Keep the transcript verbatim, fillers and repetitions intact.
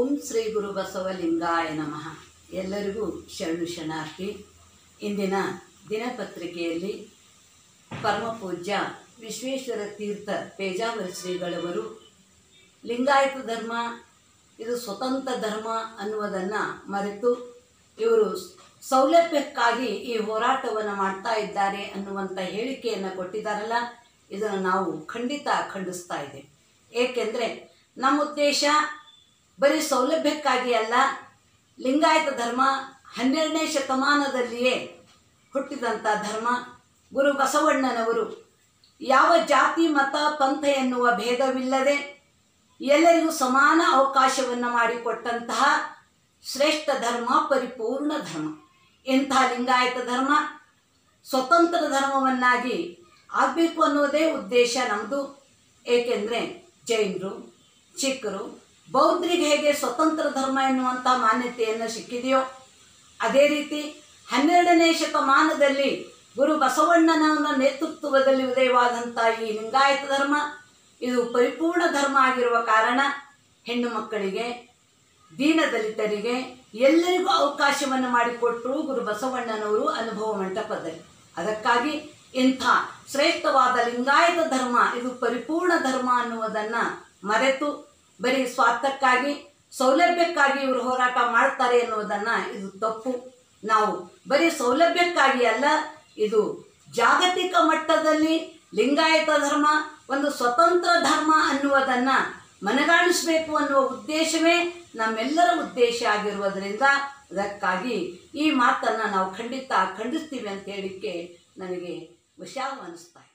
ಓಂ ಶ್ರೀ ಗುರು ಬಸವಲಿಂಗಾಯ ನಮಃ. ಎಲ್ಲರಿಗೂ ಶರಣು ಶರಣಾರ್ಥಿ. ಇಂದಿನ ದಿನಪತ್ರಿಕೆಯಲ್ಲಿ ಪರಮಪೂಜ್ಯ ವಿಶ್ವೇಶ್ವರ ತೀರ್ಥ ಪೇಜಾವರ ಶ್ರೀಗಳವರು ಲಿಂಗಾಯತ ಧರ್ಮ ಇದು ಸ್ವತಂತ್ರ ಧರ್ಮ ಅನ್ನುವುದನ್ನು ಮರೆತು ಇವರು ಸೌಲಭ್ಯಕ್ಕಾಗಿ ಈ ಹೋರಾಟವನ್ನು ಮಾಡ್ತಾ ಇದ್ದಾರೆ ಅನ್ನುವಂಥ ಹೇಳಿಕೆಯನ್ನು ಕೊಟ್ಟಿದ್ದಾರಲ್ಲ, ಇದನ್ನು ನಾವು ಖಂಡಿತ ಖಂಡಿಸ್ತಾ ಇದ್ದೇವೆ. ಏಕೆಂದರೆ ನಮ್ಮ ಉದ್ದೇಶ ಬರೀ ಸೌಲಭ್ಯಕ್ಕಾಗಿ ಅಲ್ಲ. ಲಿಂಗಾಯತ ಧರ್ಮ ಹನ್ನೆರಡನೇ ಶತಮಾನದಲ್ಲಿಯೇ ಹುಟ್ಟಿದಂಥ ಧರ್ಮ. ಗುರು ಬಸವಣ್ಣನವರು ಯಾವ ಜಾತಿ ಮತ ಪಂಥ ಎನ್ನುವ ಭೇದವಿಲ್ಲದೆ ಎಲ್ಲರಿಗೂ ಸಮಾನ ಅವಕಾಶವನ್ನು ಮಾಡಿಕೊಟ್ಟಂತಹ ಶ್ರೇಷ್ಠ ಧರ್ಮ, ಪರಿಪೂರ್ಣ ಧರ್ಮ. ಇಂಥ ಲಿಂಗಾಯತ ಧರ್ಮ ಸ್ವತಂತ್ರ ಧರ್ಮವನ್ನಾಗಿ ಆಗಬೇಕು ಅನ್ನೋದೇ ಉದ್ದೇಶ ನಮ್ಮದು. ಏಕೆಂದರೆ ಜೈನರು, ಸಿಖ್ರು, ಬೌದ್ಧರಿಗೆ ಹೇಗೆ ಸ್ವತಂತ್ರ ಧರ್ಮ ಎನ್ನುವಂಥ ಮಾನ್ಯತೆಯನ್ನು ಸಿಕ್ಕಿದೆಯೋ, ಅದೇ ರೀತಿ ಹನ್ನೆರಡನೇ ಶತಮಾನದಲ್ಲಿ ಗುರು ಬಸವಣ್ಣನವರ ನೇತೃತ್ವದಲ್ಲಿ ಉದಯವಾದಂಥ ಈ ಲಿಂಗಾಯತ ಧರ್ಮ ಇದು ಪರಿಪೂರ್ಣ ಧರ್ಮ ಆಗಿರುವ ಕಾರಣ ಹೆಣ್ಣು ಮಕ್ಕಳಿಗೆ, ದೀನದಲಿತರಿಗೆ ಎಲ್ಲರಿಗೂ ಅವಕಾಶವನ್ನು ಮಾಡಿಕೊಟ್ಟರು ಗುರು ಬಸವಣ್ಣನವರು ಅನುಭವ ಮಂಟಪದಲ್ಲಿ. ಅದಕ್ಕಾಗಿ ಇಂಥ ಶ್ರೇಷ್ಠವಾದ ಲಿಂಗಾಯತ ಧರ್ಮ ಇದು ಪರಿಪೂರ್ಣ ಧರ್ಮ ಅನ್ನುವುದನ್ನು ಮರೆತು ಬರೀ ಸ್ವಾರ್ಥಕ್ಕಾಗಿ, ಸೌಲಭ್ಯಕ್ಕಾಗಿ ಇವರು ಹೋರಾಟ ಮಾಡ್ತಾರೆ ಎನ್ನುವುದನ್ನು ಇದು ತಪ್ಪು. ನಾವು ಬರೀ ಸೌಲಭ್ಯಕ್ಕಾಗಿ ಅಲ್ಲ, ಇದು ಜಾಗತಿಕ ಮಟ್ಟದಲ್ಲಿ ಲಿಂಗಾಯತ ಧರ್ಮ ಒಂದು ಸ್ವತಂತ್ರ ಧರ್ಮ ಅನ್ನುವುದನ್ನು ಮನಗಾಣಿಸಬೇಕು ಅನ್ನುವ ಉದ್ದೇಶವೇ ನಮ್ಮೆಲ್ಲರ ಉದ್ದೇಶ ಆಗಿರುವುದರಿಂದ ಅದಕ್ಕಾಗಿ ಈ ಮಾತನ್ನು ನಾವು ಖಂಡಿತ ಖಂಡಿಸ್ತೀವಿ ಅಂತ ಹೇಳಿಕ್ಕೆ ನನಗೆ ವಿಷಾದ ಅನ್ನಿಸ್ತಾ ಇದೆ.